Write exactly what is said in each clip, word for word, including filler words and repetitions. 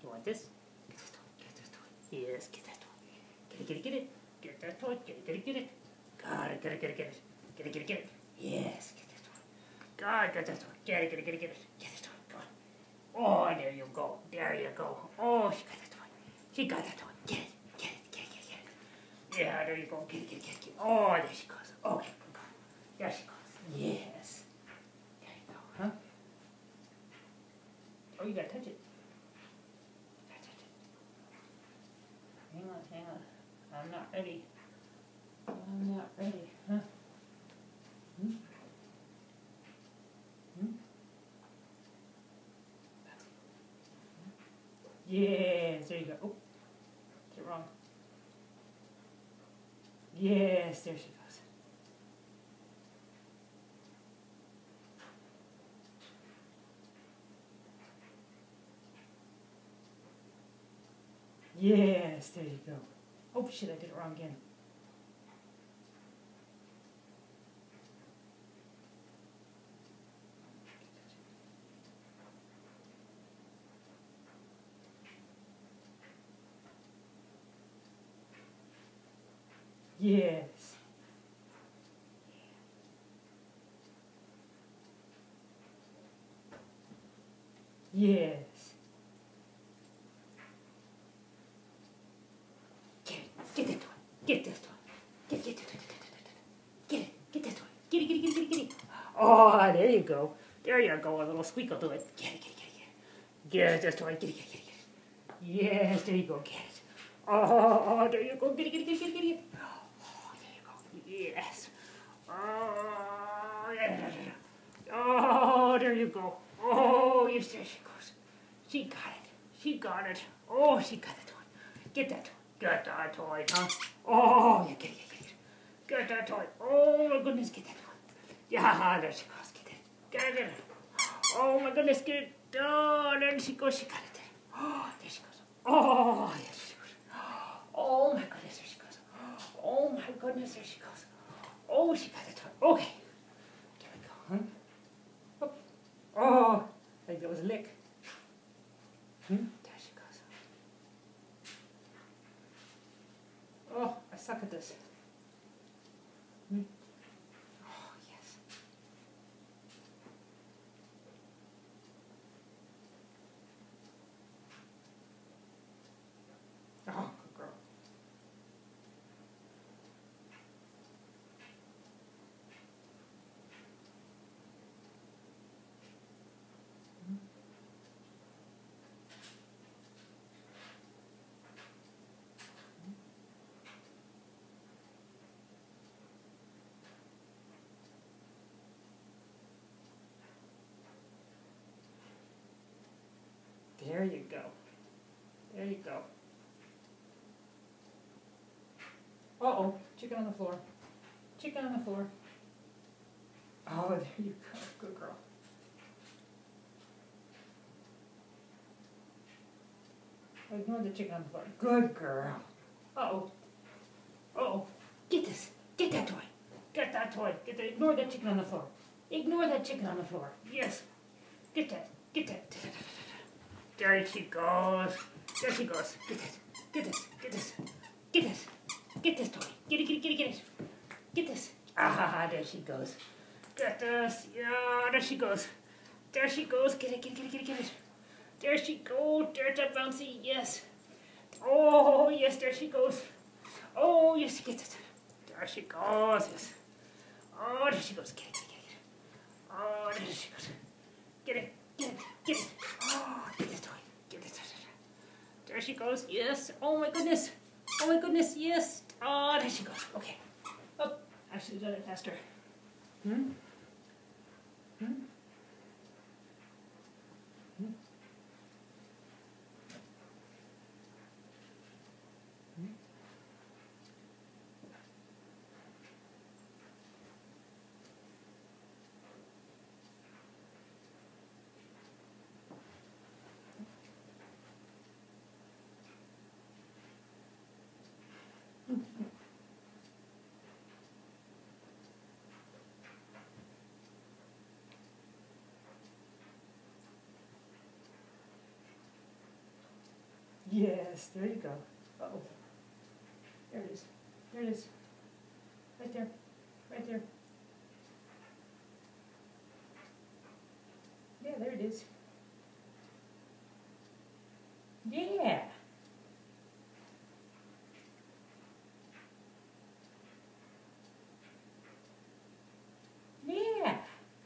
You want this? Get this toy. Get this toy. Yes, get that toy. Get it, get it, get it. Get that toy. Get it, get it, get it. Got it, get it, get it, get it. Get it, get it, get it. Yes, get that toy. God, get that toy. Get it, get it, get it, get it. Get this toy. Come on. Oh, there you go. There you go. Oh, she got that toy. She got that toy. Get it, get it, get it, get it, get it. Yeah, there you go. Get it, get it, get it, get it. Oh, there she goes. Okay, go. There she goes. Yes. There you go, huh? Oh, you gotta touch it. You gotta touch it. Hang on, hang on. I'm not ready. I'm not ready, huh? Hmm? Hmm? Yes, there you go. Oh, did it wrong. Yes, there she goes. Yes, there you go. Oh shit, I did it wrong again. Yes. Yes. Get it. Get that toy. Get this toy. Get, get, get, get, get, get it. Get that toy. Get it, get it, get it, get it, get it. Oh, there you go. There you go. A little squeak will do it. Get it, get it, get it, get it. Get this toy. Get it, get it, get it, get it. Yes, there you go. Get it. Oh, there you go. Get it, get it, get it, get it, get it. Oh, there you go. Yes. Oh, yeah. Oh, there you go. Oh, yes, there she goes. She got it. She got it. Oh, she got the toy. Get that toy. Get that toy, huh? Oh, yeah, get it, get it, get it. Get that toy. Oh, my goodness, get that toy. Yeah, there she goes. Get it. Get it. Oh, my goodness, get it. Oh, there she goes. She got it there. Oh, there she goes. Oh, yes, there she goes. Oh, my goodness, there she goes. Oh, my goodness, there she goes. Oh, she got the toy. Okay. There we go, huh? Oh, oh, I think that was a lick. Hmm? There she goes. Oh, I suck at this. Hmm? Oh, yes. Oh, good girl. Hmm? There you go. There you go. Uh-oh, chicken on the floor. Chicken on the floor. Oh, there you go. Good girl. Ignore the chicken on the floor. Good girl. Uh-oh. Uh-oh. Get this. Get that toy. Get that toy. Get that. Ignore that chicken on the floor. Ignore that chicken on the floor. Yes. Get that. Get that. There she goes. There she goes. Get this. Get this. Get this. Get this. Get this toy. Get it, get it, get it, get it. Get this. Ah, there she goes. Get this. Yeah, there she goes. There she goes. Get it, get it, get it, get it, get it. There she goes. There's that bouncy. Yes. Oh, yes, there she goes. Oh, yes, get it. There she goes. Yes. Oh, there she goes. Get it, get it, get it. Oh, there she goes. Get it, get it, get it. Oh, get this toy. Get this toy. There she goes. Yes. Oh, my goodness. Oh, my goodness. Yes. Oh, there she goes. Okay. Oh, I should have done it faster. Hmm? Hmm? Hmm? Hmm? Yes, there you go. Uh-oh. There it is. There it is. Right there. Right there. Yeah, there it is. Yeah. Yeah.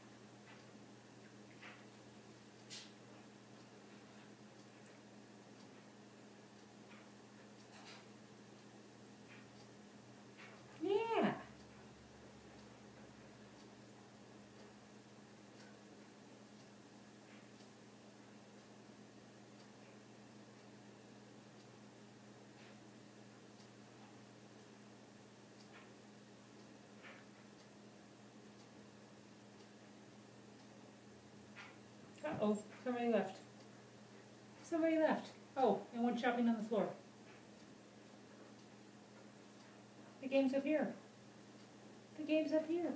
Yeah. Uh-oh, somebody left. Somebody left. Oh, and one shopping on the floor. The game's up here. The game's up here.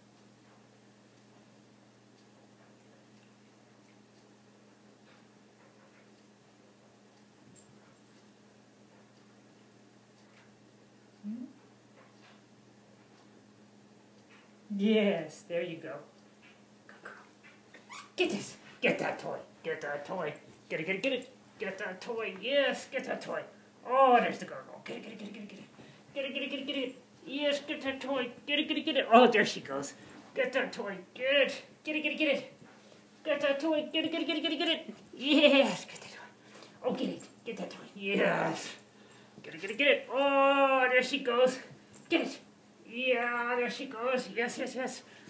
Hmm? Yes, there you go. Good girl. Get this. Get that toy. Get that toy. Get it, get it, get it. Get that toy. Yes, get that toy. Oh, there's the girl. Get it, get it, get it, get it, get it. Get it, get it, get it, get it. Yes, get that toy. Get it, get it, get it. Oh, there she goes. Get that toy. Get it. Get it, get it, get it. Get that toy. Get it, get it, get it, get it, get it. Yes, get that toy. Oh, get it. Get that toy. Yes. Get it, get it, get it. Oh, there she goes. Get it. Yeah, there she goes. Yes, yes, yes.